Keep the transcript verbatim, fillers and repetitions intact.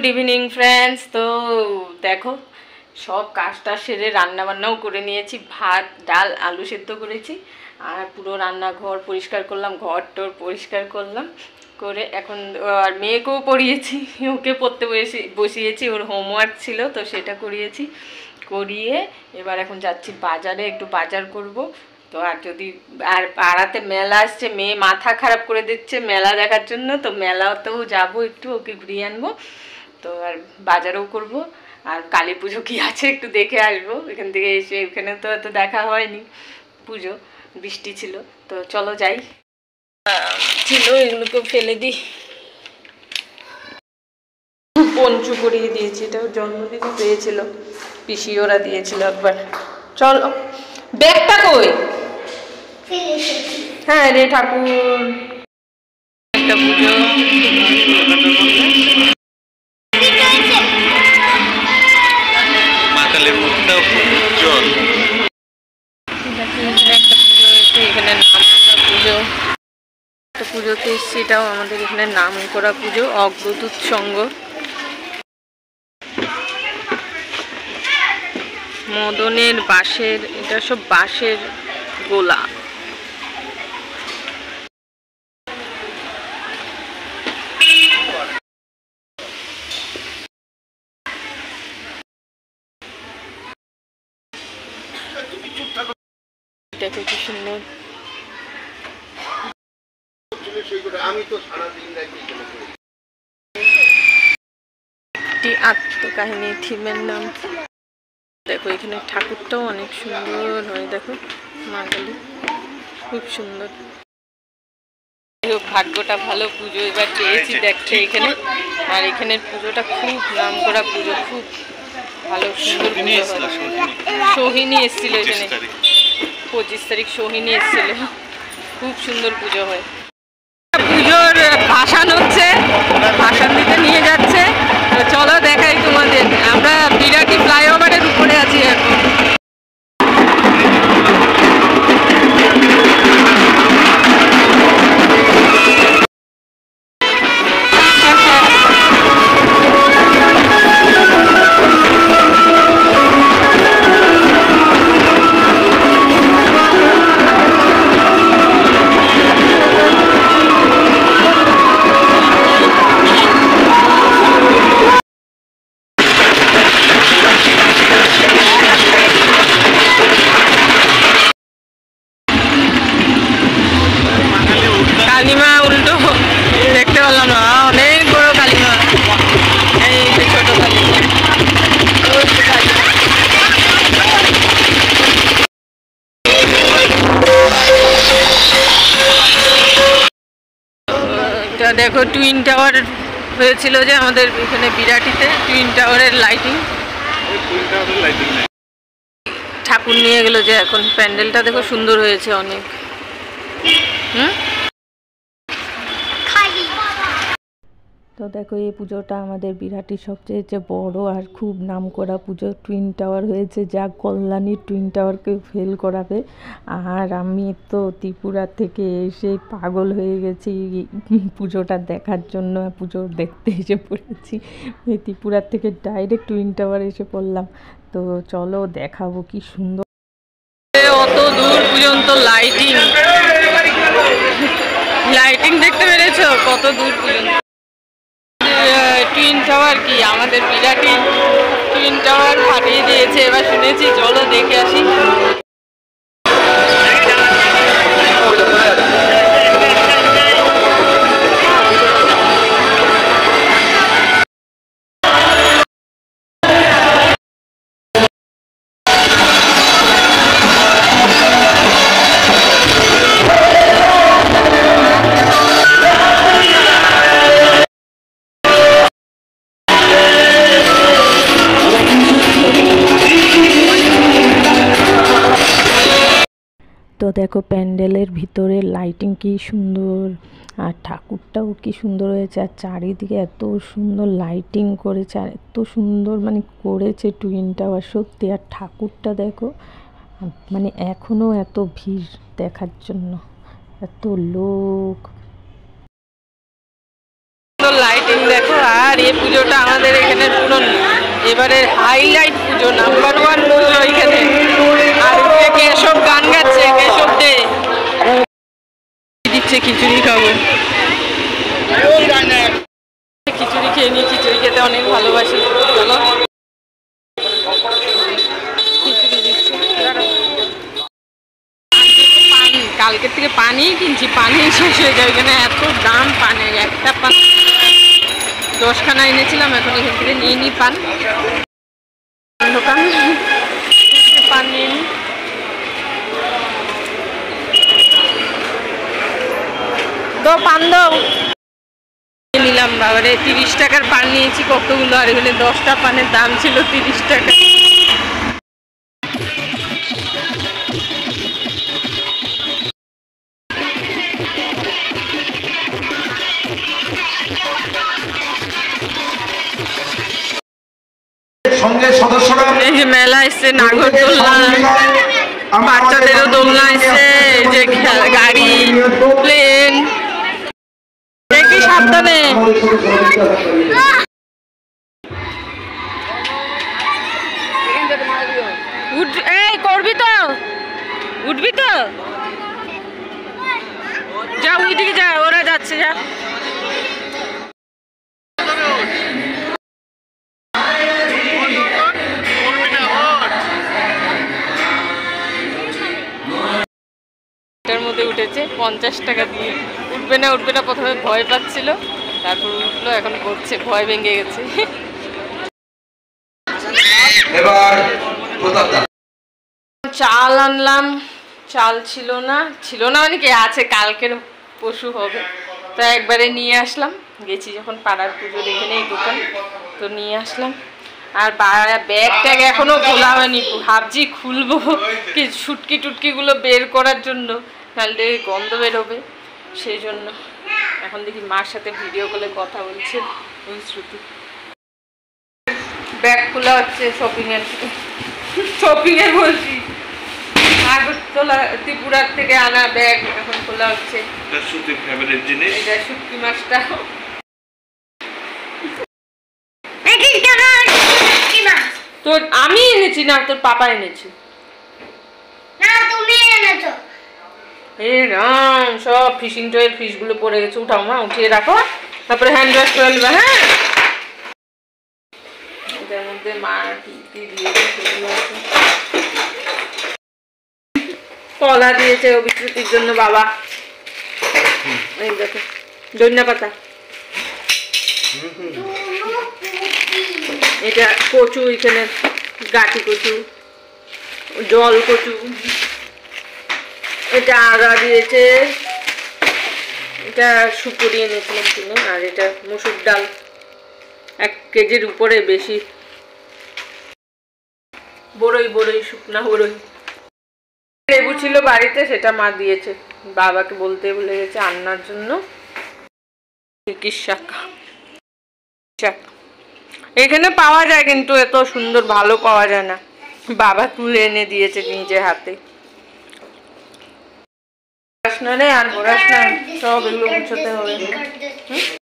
Good evening friends. तो देखो सब काजटा सेरे रान्ना बान्नाओ करे निয়েছি, भात डाल आलू सेদ্ধ करेছি আর পুরো রান্নাঘর পরিষ্কার করলাম, ঘর টর পরিষ্কার করলাম করে এখন আর মেয়েকেও পড়িয়েছি, ওকে পড়তে বসে বসিয়েছি, ওর হোমওয়ার্ক ছিল তো সেটা করিয়েছি, করিয়ে এবার এখন যাচ্ছি বাজারে, একটু বাজার করব। তো আর যদি আর পাড়াতে মেলা আসছে, মেয়ে মাথা খারাপ করে দিচ্ছে মেলা দেখার জন্য, তো মেলাতেও যাবো, একটু ওকে ঘুরিয়ে আনবো। তো আর বাজারও করব আর কালী পুজো কি আছে একটু দেখে আসবো। এখান থেকে এসে এখানে তো এত দেখা হয়নি, পুজো বৃষ্টি ছিল, তো চলো যাই। ছিল এগুলোকে ফেলে দিই, পঞ্চু করিয়ে দিয়েছি, এটাও জন্মদিনে পেয়েছিল, পিসি ওরা দিয়েছিল একবার। চলো ব্যাগটা কই? হ্যাঁ রে ঠাকুর, একটা পুজো মাতালের মুখটাও জল, একটা পুজো হয়েছে এখানে, নাম করা পুজো, একটা পুজোতে এসছি, এটাও আমাদের এখানে নাম করা পুজো, অগ্রদূত সংঘ, মদনের বাঁশের, এটা সব বাঁশের গোলা। দেখো কি সুন্দর, একটি আত্মকাহিনী থিমের নাম। দেখো এখানে ঠাকুরটাও অনেক সুন্দর হয়, দেখো মা কালী খুব সুন্দর। ভাগ্যটা ভালো, পুজো এবার পেয়েছি দেখতে এখানে, আর এখানের পুজোটা খুব নাম করা পুজো, খুব ভালো সুন্দর পুজো হয়। সোহিনী এসেছিল এখানে, পঁচিশ তারিখ সোহিনী এসেছিল, খুব সুন্দর পুজো হয়। পুজোর ভাসান হচ্ছে, ভাসান দিতে নিয়ে যাচ্ছে, তো চলো দেখাই তোমাদের। আমরা বিরাটি ফ্লাইওভারের উপরে আছি এখন। কালিমা উল্টো দেখতে পেলাম না, অনেক বড় কালিমা, এই ছোট কালিমা। এটা দেখো টুইন টাওয়ার হয়েছিল যে আমাদের এখানে বিরাটিতে, টুইন টাওয়ারের লাইটিং, ঠাকুর নিয়ে গেল যে এখন। প্যান্ডেলটা দেখো সুন্দর হয়েছে অনেক। হুম, তো দেখো এই পুজোটা আমাদের বিরাটির সবচেয়ে যে বড় আর খুব নাম করা পুজো, টুইন টাওয়ার হয়েছে, যা কল্যাণীর টুইন টাওয়ারকে ফেল করাবে। আর আমি তো ত্রিপুরা থেকে এসে পাগল হয়ে গেছি পুজোটা দেখার জন্য, পুজো দেখতে এসে পড়েছি, ত্রিপুরার থেকে ডাইরেক্ট টুইন টাওয়ার এসে পড়লাম। তো চলো দেখাবো কি সুন্দর, অত দূর পর্যন্ত লাইটিং, লাইটিং দেখতে পেরেছো কত দূর পর্যন্ত। টুইন টাওয়ার কি আমাদের বিরাটি টুইন টাওয়ার ফাটিয়ে দিয়েছে, এবার শুনেছি, চলো দেখে আসি। তো দেখো প্যান্ডেলের ভিতরে লাইটিং কি সুন্দর, আর ঠাকুরটাও কি সুন্দর হয়েছে, আর চারিদিকে এত সুন্দর লাইটিং করেছে, আর এত সুন্দর মানে করেছে টুইন টাওয়ার সত্যি। আর ঠাকুরটা দেখো, মানে এখনও এত ভিড় দেখার জন্য, এত লোক, লাইটিং দেখো। আর এই পুজোটা আমাদের এখানে পুরো এবারের হাইলাইট পুজো, নাম্বার ওয়ান পুজো এখানে। আর কেশব গান গাচ্ছে, কেশব দে দিচ্ছে খিচুড়ি খাবো। খিচুড়ি খেয়ে নিই, খিচুড়ি খেতে অনেক ভালোবাসি। চলো খিচুড়ি দিচ্ছে। কালকের থেকে পানি কিনছি, পানি শেষ হয়ে যায় এখানে, এত দাম পানের। একটা পান দশখানা এনেছিলাম, এখন এখান থেকে নিয়ে নিই পান। দোকান পান নিয়ে নিই। দো পান দাও। নিলাম বাবারে, তিরিশ টাকার পান নিয়েছি কতগুলো, আর এখানে দশটা পানের দাম ছিল তিরিশ টাকা। সঙ্গে সদস্যরা এই যে মেলা এসছে, নাগর দোলনা, বাচ্চাদেরও দোলনা এসছে, এই যে গাড়ি, প্লেন। দেখি সাবধানে। এই করবি তো, উঠবি তো, যা ওইদিকে যা, ওরা যাচ্ছে যা। এটার মধ্যে উঠেছে পঞ্চাশ টাকা দিয়ে। উঠবে না উঠবে না প্রথমে ভয় পাচ্ছিল, তারপর উঠলো, এখন করছে, ভয় ভেঙে গেছে। চাল আনলাম, চাল ছিল না, ছিল না মানে কি আছে, কালকের পশু হবে, তো একবারে নিয়ে আসলাম। গেছি যখন পাড়ার পুজোর এখানে এই দোকান, তো নিয়ে আসলাম। আর ব্যাগ ট্যাগ এখনো খোলা হয়নি, ভাবছি খুলবো কি শুটকি টুটকিগুলো বের করার জন্য, নাহলে গন্ধ বেরোবে, সেই জন্য। এখন দেখি মার সাথে ভিডিও কলে কথা বলছে ওই শ্রুতি। ব্যাগ খোলা হচ্ছে শপিং এর, শপিং এর বলছি আগরতলা ত্রিপুরার থেকে আনা ব্যাগ এখন খোলা হচ্ছে। এটা শুটকি ফেভারিট জিনিস, এটা শুটকি মাছটা। তোর আমি এনেছি না, তোর পাপা এনেছি। না তুমি এনেছো। এ রাম, সব ফিশিং টয়ের ফিশগুলো পড়ে গেছে, উঠাও মা, উঠিয়ে রাখো, তারপরে হ্যান্ড ওয়াশ করে নেবে। হ্যাঁ, এটার মধ্যে মা কি কি দিয়েছে সেগুলো আছে। কলা দিয়েছে অভিশ্রুতির জন্য বাবা, এই দেখো ধনিয়া পাতা, এটা কচু, এখানে গাটি কচু, জল কচু, এটা আগা দিয়েছে, এটা সুপুরি এনেছিলাম কিনে, আর এটা মসুর ডাল এক কেজির উপরে বেশি, বড়ই বড়ই শুকনা বড়ই। লেবু ছিল বাড়িতে, সেটা মা দিয়েছে, বাবাকে বলতে বলে গেছে আনার জন্য। চিকিৎসা শাক এখানে পাওয়া যায়, কিন্তু এত সুন্দর ভালো পাওয়া যায় না, বাবা তুলে এনে দিয়েছে নিজে হাতে। পড়াশোনা রে আর পড়াশোনা সব এগুলো গুছোতে হবে।